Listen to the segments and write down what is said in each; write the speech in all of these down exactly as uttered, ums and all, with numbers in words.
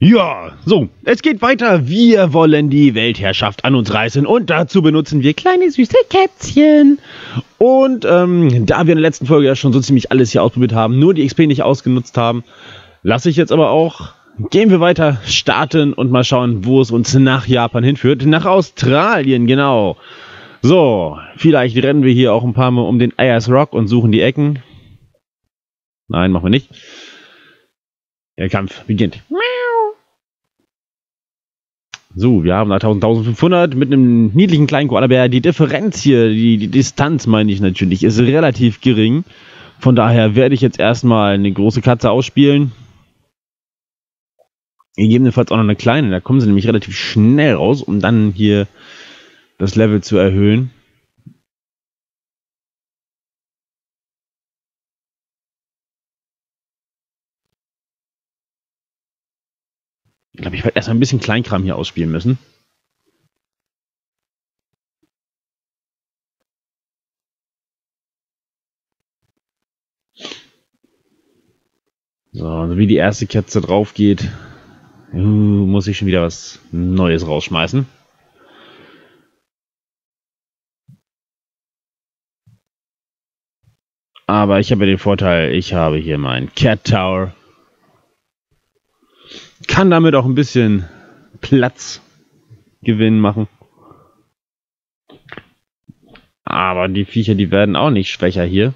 Ja, so, es geht weiter. Wir wollen die Weltherrschaft an uns reißen und dazu benutzen wir kleine süße Kätzchen. Und ähm, da wir in der letzten Folge ja schon so ziemlich alles hier ausprobiert haben, nur die X P nicht ausgenutzt haben, lasse ich jetzt aber auch, gehen wir weiter, starten und mal schauen, wo es uns nach Japan hinführt. Nach Australien, genau. So, vielleicht rennen wir hier auch ein paar Mal um den Ayers Rock und suchen die Ecken. Nein, machen wir nicht. Der Kampf beginnt. So, wir haben da eintausendfünfhundert mit einem niedlichen kleinen Koalabär. Die Differenz hier, die, die Distanz meine ich natürlich, ist relativ gering. Von daher werde ich jetzt erstmal eine große Katze ausspielen. Gegebenenfalls auch noch eine kleine, da kommen sie nämlich relativ schnell raus, um dann hier das Level zu erhöhen. Ich glaube, ich werde erstmal ein bisschen Kleinkram hier ausspielen müssen. So, also wie die erste Katze drauf geht, uh, muss ich schon wieder was Neues rausschmeißen. Aber ich habe ja den Vorteil, ich habe hier meinen Cat Tower. Kann damit auch ein bisschen Platzgewinn machen. Aber die Viecher, die werden auch nicht schwächer hier.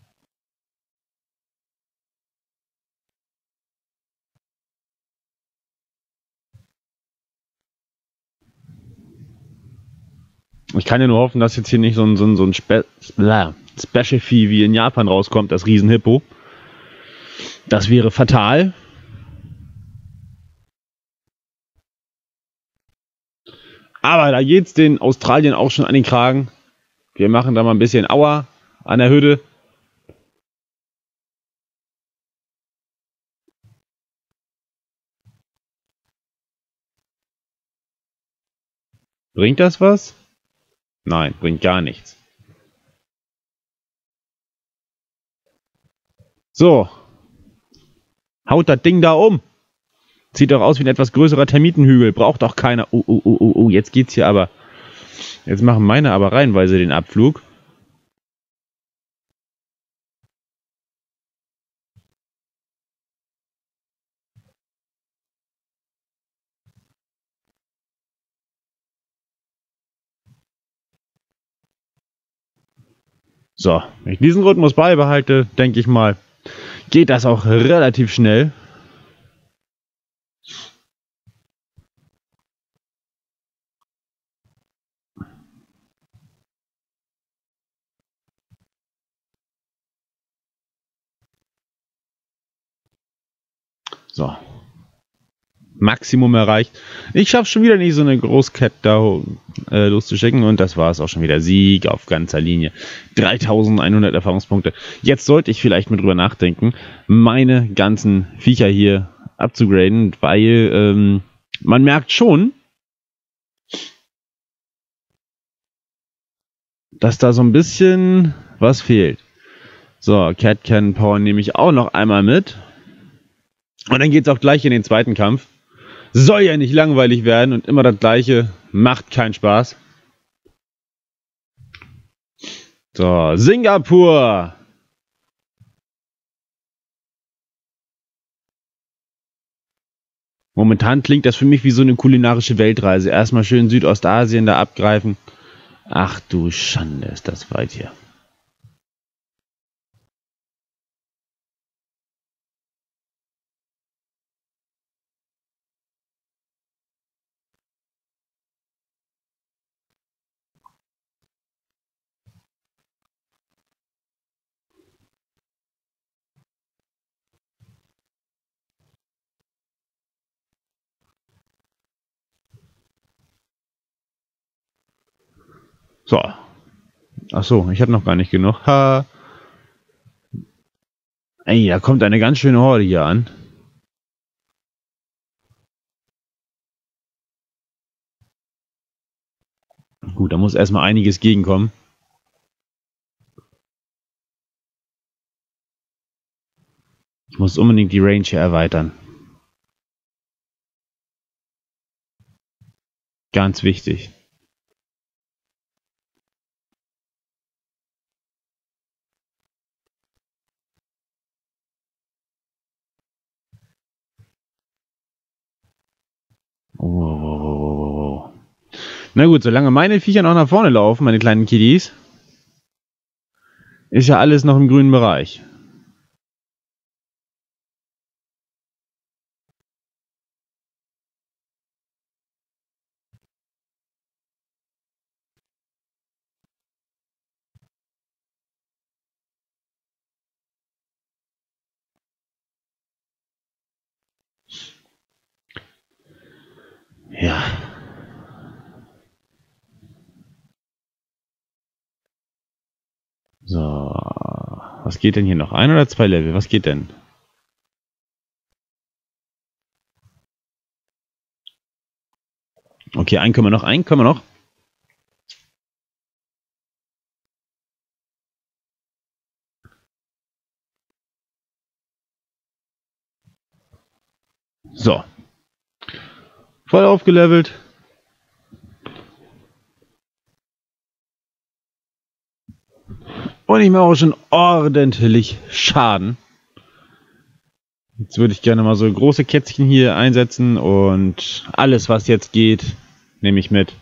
Ich kann ja nur hoffen, dass jetzt hier nicht so ein, so ein, so ein Spe Special Vieh wie in Japan rauskommt, das Riesenhippo. Das wäre fatal. Aber da geht's den Australien auch schon an den Kragen. Wir machen da mal ein bisschen Aua an der Hütte. Bringt das was? Nein, bringt gar nichts. So. Haut das Ding da um. Sieht doch aus wie ein etwas größerer Termitenhügel. Braucht doch keiner. Oh, oh, oh, oh, oh, jetzt geht's hier aber. Jetzt machen meine aber reihenweise den Abflug. So, wenn ich diesen Rhythmus beibehalte, denke ich mal, geht das auch relativ schnell. So. Maximum erreicht. Ich schaffe schon wieder nicht so eine Großcat da äh, loszuschicken und das war es auch schon wieder. Sieg auf ganzer Linie. dreitausendeinhundert Erfahrungspunkte. Jetzt sollte ich vielleicht mal drüber nachdenken, meine ganzen Viecher hier abzugraden, weil ähm, man merkt schon, dass da so ein bisschen was fehlt. So, Cat Cannon Power nehme ich auch noch einmal mit. Und dann geht es auch gleich in den zweiten Kampf. Soll ja nicht langweilig werden und immer das Gleiche macht keinen Spaß. So, Singapur. Momentan klingt das für mich wie so eine kulinarische Weltreise. Erstmal schön Südostasien da abgreifen. Ach du Schande, ist das weit hier. So. Ach so, ich habe noch gar nicht genug. Ha. Ey, da kommt eine ganz schöne Horde hier an. Gut, da muss erstmal einiges gegenkommen. Ich muss unbedingt die Range hier erweitern. Ganz wichtig. Oh. Na gut, solange meine Viecher noch nach vorne laufen, meine kleinen Kiddies, ist ja alles noch im grünen Bereich. Ja. So. Was geht denn hier noch? Ein oder zwei Level? Was geht denn? Okay, einen können wir noch. Einen können wir noch. So. Voll aufgelevelt. Und ich mache auch schon ordentlich Schaden. Jetzt würde ich gerne mal so große Kätzchen hier einsetzen und alles, was jetzt geht, nehme ich mit.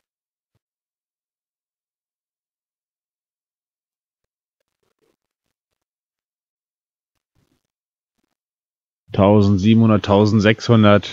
eintausendsiebenhundert, eintausendsechshundert.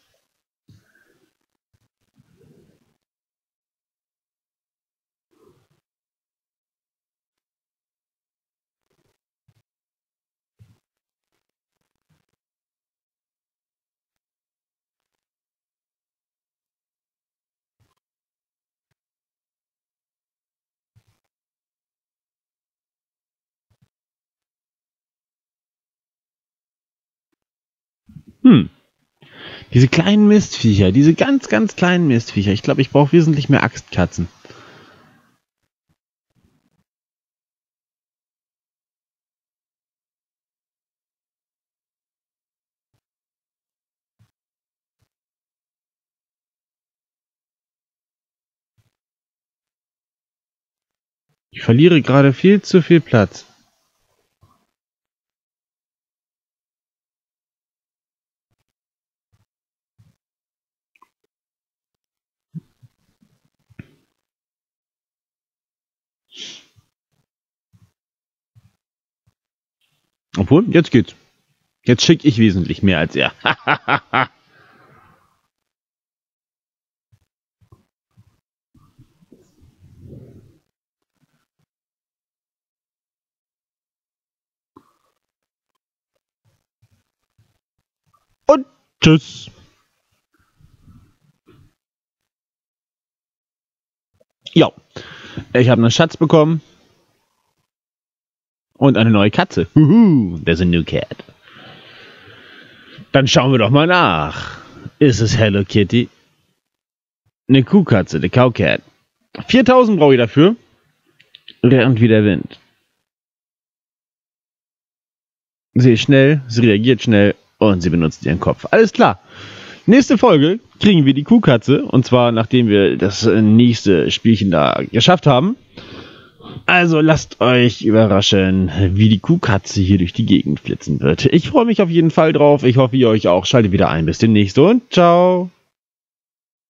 Hm. Diese kleinen Mistviecher, diese ganz, ganz kleinen Mistviecher. Ich glaube, ich brauche wesentlich mehr Axtkatzen. Ich verliere gerade viel zu viel Platz. Obwohl, jetzt geht's. Jetzt schicke ich wesentlich mehr als er. Und tschüss. Ja, ich habe einen Schatz bekommen. Und eine neue Katze. Huhu, there's a new cat. Dann schauen wir doch mal nach. Ist es Hello Kitty? Eine Kuhkatze, eine Cowcat. viertausend brauche ich dafür. Rennt wie der Wind. Sie ist schnell, sie reagiert schnell und sie benutzt ihren Kopf. Alles klar. Nächste Folge kriegen wir die Kuhkatze. Und zwar nachdem wir das nächste Spielchen da geschafft haben. Also lasst euch überraschen, wie die Kuhkatze hier durch die Gegend flitzen wird. Ich freue mich auf jeden Fall drauf. Ich hoffe, ihr euch auch. Schaltet wieder ein. Bis demnächst und ciao.